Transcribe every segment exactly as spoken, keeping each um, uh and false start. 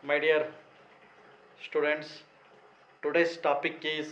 My dear students, today's topic is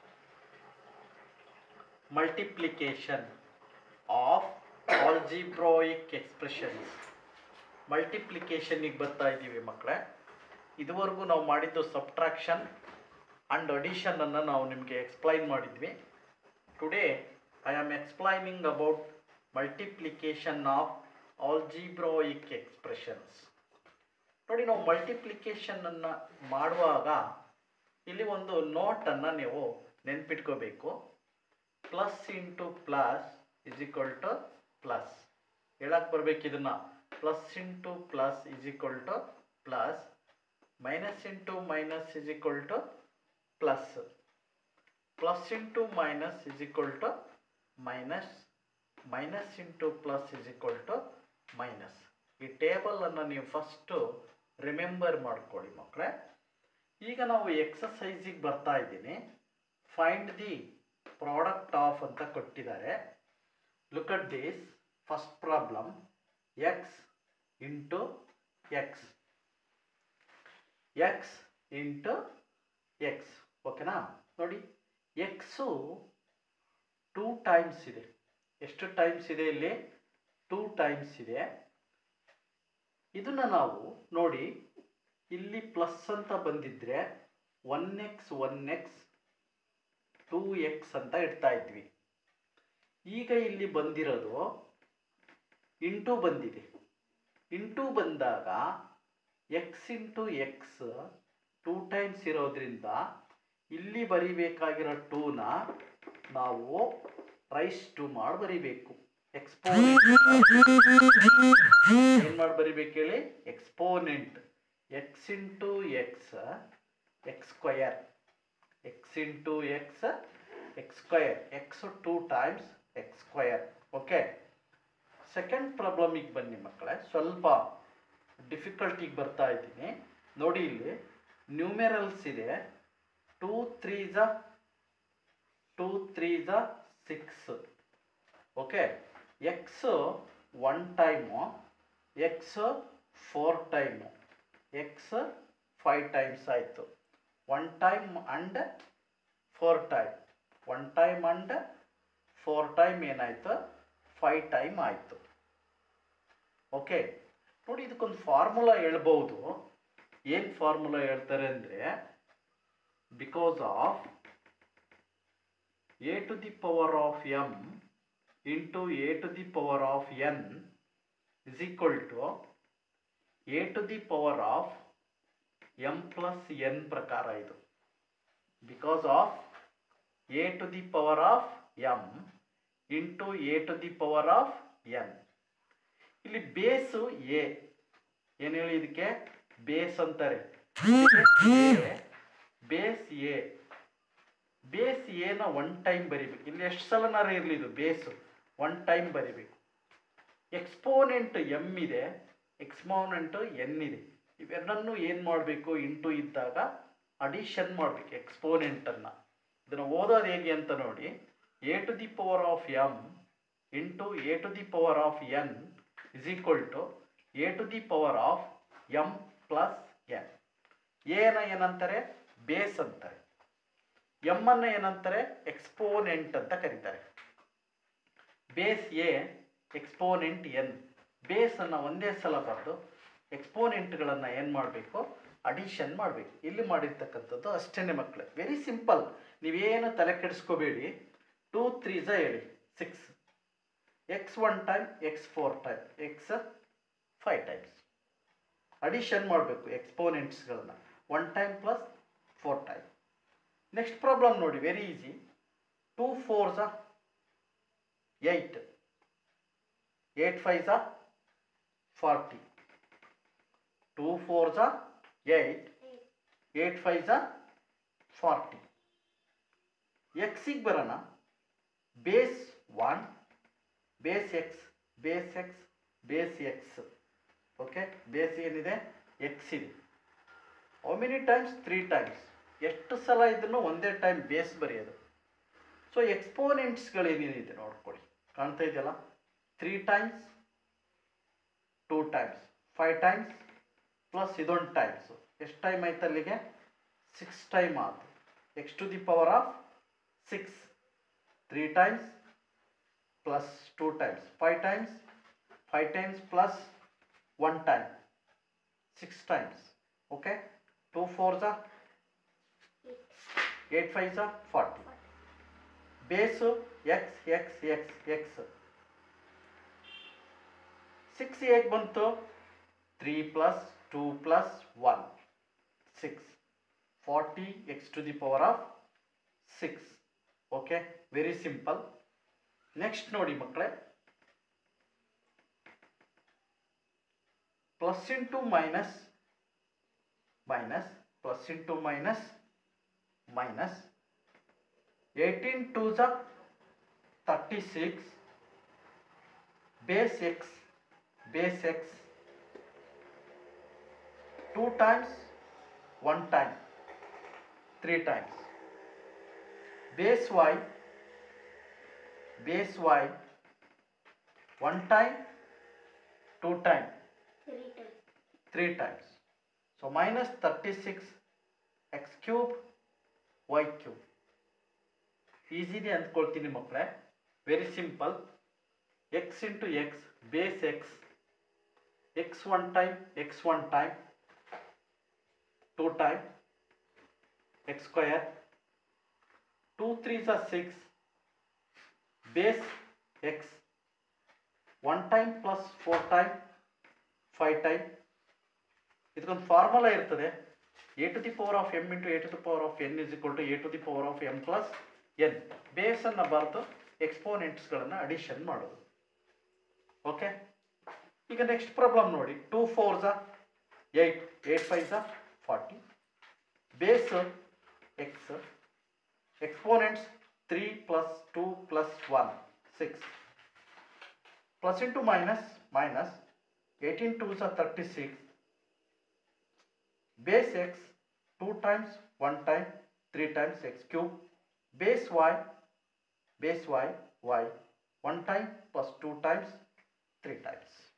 multiplication of algebraic expressions. ಮಲ್ಟಿಪ್ಲಿಕೇಶನ್ನಿಗೆ ಬರ್ತಾ ಇದ್ದೀವಿ ಮಕ್ಕಳೇ. ಇದುವರೆಗೂ ನಾವು ಮಾಡಿದ್ದು ಸಬ್ಟ್ರಾಕ್ಷನ್ ಆ್ಯಂಡ್ ಅಡಿಷನನ್ನು ನಾವು ನಿಮಗೆ ಎಕ್ಸ್ಪ್ಲೈನ್ ಮಾಡಿದ್ವಿ. Today I am explaining about multiplication of algebraic expressions. ನೋಡಿ, ನಾವು ಮಲ್ಟಿಪ್ಲಿಕೇಶನನ್ನು ಮಾಡುವಾಗ ಇಲ್ಲಿ ಒಂದು ನೋಟನ್ನು ನೀವು ನೆನ್ಪಿಟ್ಕೋಬೇಕು. Plus into plus is equal to plus ಹೇಳಕ್ಕೆ ಬರಬೇಕು. ಇದನ್ನು plus into plus is equal to plus, minus into minus is equal to plus, plus into minus is equal to minus, minus into plus is equal to minus. ಈ ಟೇಬಲನ್ನು ನೀವು first remember ಮಾಡ್ಕೊಳ್ಳಿ ಮಕ್ಕಳೇ. ಈಗ ನಾವು ಎಕ್ಸಸೈಸಿಗೆ ಬರ್ತಾ ಇದ್ದೀನಿ. ಫೈಂಡ್ ದಿ ಪ್ರಾಡಕ್ಟ್ ಆಫ್ ಅಂತ ಕೊಟ್ಟಿದ್ದಾರೆ. Look at this first problem. X into x, x into x. ಓಕೆನಾ? ನೋಡಿ, ಎಕ್ಸು ಟೂ ಟೈಮ್ಸ್ ಇದೆ. ಎಷ್ಟು ಟೈಮ್ಸ್ ಇದೆ ಇಲ್ಲಿ? ಟೂ ಟೈಮ್ಸ್ ಇದೆ. ಇದನ್ನು ನಾವು ನೋಡಿ, ಇಲ್ಲಿ ಪ್ಲಸ್ ಅಂತ ಬಂದಿದ್ರೆ one x one x two x ಅಂತ ಇಡ್ತಾ ಇದ್ವಿ. ಈಗ ಇಲ್ಲಿ ಬಂದಿರೋದು ಇಂಟು ಬಂದಿದೆ. ಇಂಟು ಬಂದಾಗ x into x two times ಇರೋದ್ರಿಂದ ಇಲ್ಲಿ ಬರಿಬೇಕಾಗಿರೋ ಟೂನ ನಾವು ರೈಸ್ ಟು ಮಾಡಿ ಬರಿಬೇಕು. ಎಕ್ಸ್ಪೋನೆಂಟ್ ಏನು ಮಾಡಿ ಬರಿಬೇಕು ಹೇಳಿ? Exponent. X into x x square, x into x x square, x two times x square. Okay, second ಪ್ರಾಬ್ಲಮಿಗೆ ಬನ್ನಿ ಮಕ್ಕಳೇ. ಸ್ವಲ್ಪ ಡಿಫಿಕಲ್ಟಿಗೆ ಬರ್ತಾ ಇದ್ದೀನಿ. ನೋಡಿ, ಇಲ್ಲಿ ನ್ಯೂಮೆರಲ್ಸ್ ಇದೆ. ಟೂ ತ್ರೀ ಝ ಟೂ ತ್ರೀ ಝ six. Okay, x one time, x four time, x five times ಆಯಿತು. One time and four time, one time and four time ಏನಾಯಿತು? ಫೈವ್ ಟೈಮ್ ಆಯಿತು. ಓಕೆ, ನೋಡಿ, ಇದಕ್ಕೊಂದು ಫಾರ್ಮುಲಾ ಹೇಳ್ಬೋದು. ಏನು ಫಾರ್ಮುಲಾ ಹೇಳ್ತಾರೆ ಅಂದರೆ, because of a to the power of m into a to the power of n is equal to a to the power of m plus N ಪ್ರಕಾರ ಇದು. Because of a to the power of m into a to the power of n. ಇಲ್ಲಿ base a. ಏನು ಹೇಳಿ? ಇದಕ್ಕೆ base ಅಂತಾರೆ. Base a. Base ಎನ one time ಬರಿಬೇಕು. ಇಲ್ಲಿ ಎಷ್ಟು ಸಲನಾರ ಇರಲಿ, ಇದು ಬೇಸು ಒನ್ ಟೈಮ್ ಬರಿಬೇಕು. ಎಕ್ಸ್ಪೋನೆಂಟ್ ಎಮ್ ಇದೆ, ಎಕ್ಸ್ಪೋನೆಂಟ್ ಎನ್ ಇದೆ. ಇವೆರಡನ್ನು ಏನು ಮಾಡಬೇಕು? ಇಂಟು ಇದ್ದಾಗ ಅಡಿಷನ್ ಮಾಡಬೇಕು ಎಕ್ಸ್ಪೋನೆಂಟನ್ನು. ಇದನ್ನು ಓದೋದು ಹೇಗೆ ಅಂತ ನೋಡಿ. A to the power of m into a to the power of n is equal to a to the power of m plus n. ಎನ ಏನಂತಾರೆ? ಬೇಸ್ ಅಂತಾರೆ. ಎಮ್ ಅನ್ನು ಏನಂತಾರೆ? ಎಕ್ಸ್ಪೋನೆಂಟ್ ಅಂತ ಕರೀತಾರೆ. Base a, exponent n. ಬೇಸನ್ನು ಒಂದೇ ಸಲ ಬರೆದು ಎಕ್ಸ್ಪೋನೆಂಟ್ಗಳನ್ನು ಏನು ಮಾಡಬೇಕು? ಅಡಿಷನ್ ಮಾಡಬೇಕು. ಇಲ್ಲಿ ಮಾಡಿರ್ತಕ್ಕಂಥದ್ದು ಅಷ್ಟೇ ಮಕ್ಕಳೇ. Very simple. ನೀವೇನು ತಲೆ ಕೆಡಿಸ್ಕೋಬೇಡಿ. ಟೂ ತ್ರೀ ಝ ಹೇಳಿ six, x one time, x four time, x five times. Addition ಮಾಡಬೇಕು ಎಕ್ಸ್ಪೋನೆಂಟ್ಸ್ಗಳನ್ನ. One time plus four time. Next problem ನೋಡಿ, ವೆರಿ ಈಸಿ. ಟೂ ಫೋರ್ ಝ ಏಯ್ಟ್, ಏಯ್ಟ್ ಫೈವ್ ಝ ಫಾರ್ಟಿ. ಟೂ ಫೋರ್ ಝ ಏಯ್ಟ್, ಏಯ್ಟ್ ಫೈವ್ ಝ forty. ಎಕ್ಸಿಗೆ ಬರೋಣ. Base one, base x, base x, base x. Okay, base ಏನಿದೆ? X ಇದೆ. How many times? Three times. ಎಷ್ಟು ಸಲ ಇದನ್ನು ಒಂದೇ ಟೈಮ್ ಬೇಸ್ ಬರೆಯೋದು. ಸೊ ಎಕ್ಸ್ಪೋನೆಂಟ್ಸ್ಗಳೇನೇನಿದೆ ನೋಡ್ಕೊಳ್ಳಿ. ಕಾಣ್ತಾ ಇದೆಯಲ್ಲ? Three times, two times, five times, plus ಇದೊಂದು ಟೈಮ್ಸು ಎಷ್ಟು ಟೈಮ್ ಆಯ್ತು ಅಲ್ಲಿಗೆ ಸಿಕ್ಸ್ ಟೈಮ್ ಆಯಿತು x to the power of six three times plus two times five times five times plus one time six times okay two four ಝಾ eight five ಝಾ forty base x x x x six ಹೇಗೆ ಬಂತು three plus two plus one six forty x to the power of six okay very simple next ನೋಡಿ ಮಕ್ಕಳೇ plus into minus minus plus into minus minus eighteen two ಝಾ thirty six base x base x two times one time three times base y base y one time two time three times three times so minus thirty-six x cube y cube easily ಅಂದ್ಕೊಳ್ತೀನಿ ಮಕ್ಕಳೇ very simple x into x base x x one time x one time two time x square two threes are six base x one time plus four time five time ಇದಕ್ಕೊಂದು formula ಇರ್ತದೆ a to the power of m into a to the power of n is equal to a to the power of m plus n ಬೇಸನ್ನು ಬರೆದು ಎಕ್ಸ್ಪೋನೆಂಟ್ಸ್ಗಳನ್ನು addition ಮಾಡೋದು okay ಈಗ next problem ನೋಡಿ two four ಝಾ eight eight five ಝಾ forty base x exponents three plus two plus one six plus into minus minus eighteen two ಝಾ thirty six base x two times one time three times x cube base y base y y one time plus two times three times.